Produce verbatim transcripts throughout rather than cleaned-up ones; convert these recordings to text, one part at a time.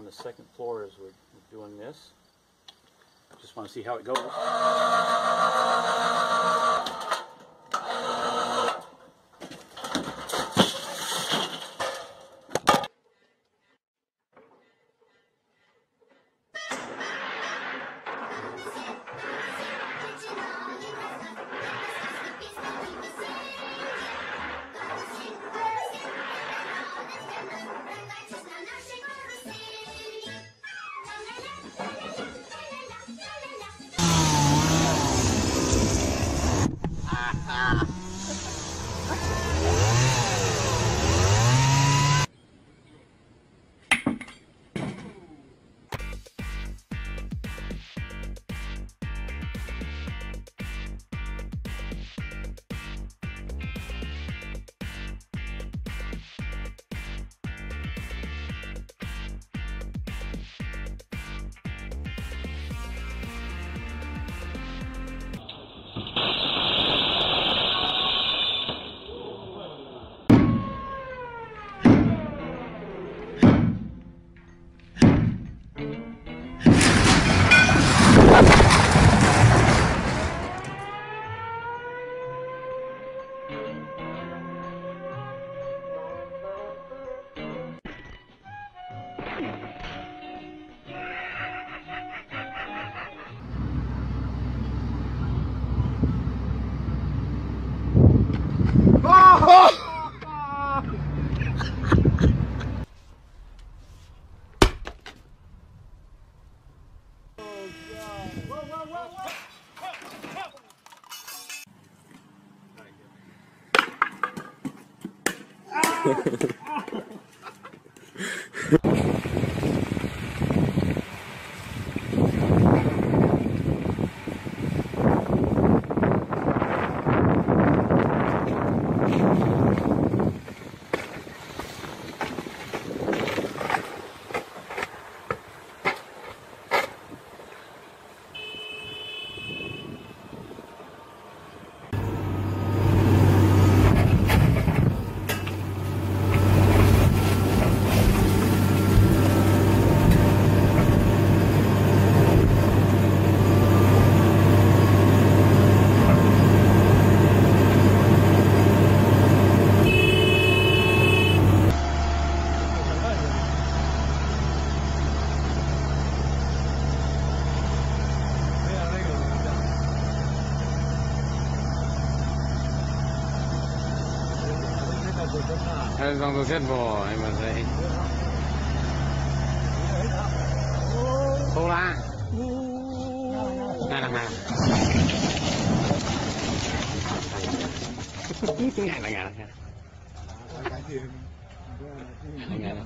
the second floor as we're, we're doing this. Just want to see how it goes. Em con chết bò em mà thấy không la này là này ngày là ngày là ngày ngày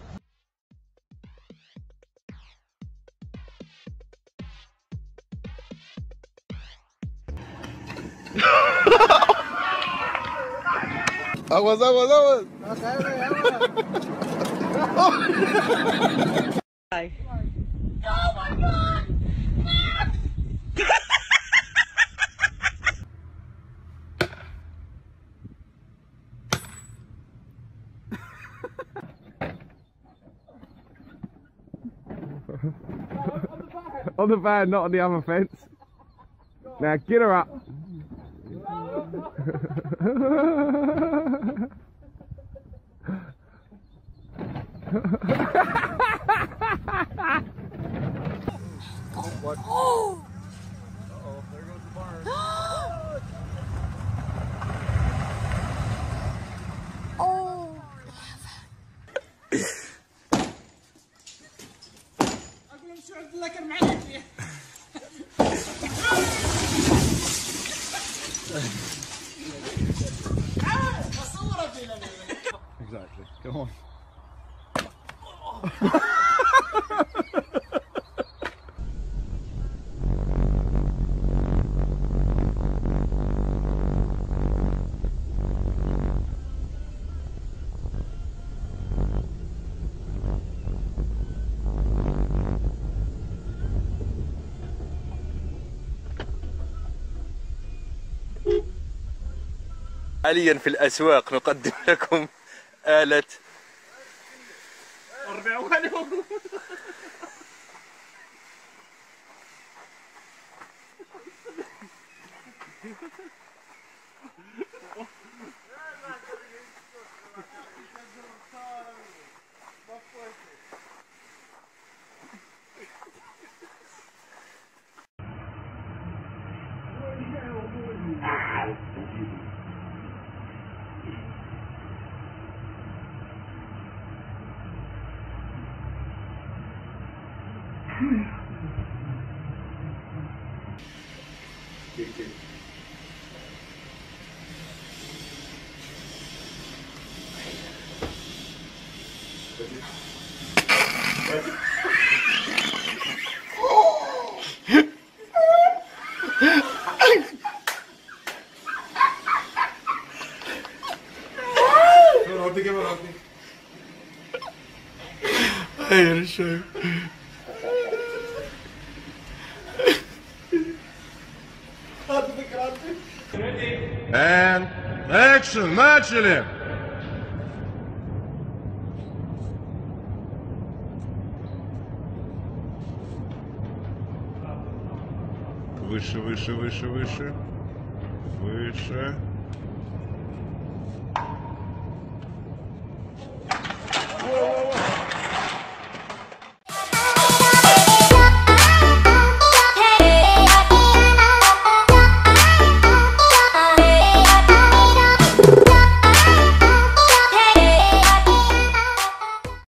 Aguas, aguas, aguas. Ay. Oh my God! On the van, not on the other fence. Now get her up. What? Oh! Uh-oh, there goes the barn. Oh! أقول شو لك المعلم فيه. Exactly. Go on. حاليا في الأسواق نقدم لكم آلة And action, начали! Выше, выше, выше, выше. Выше.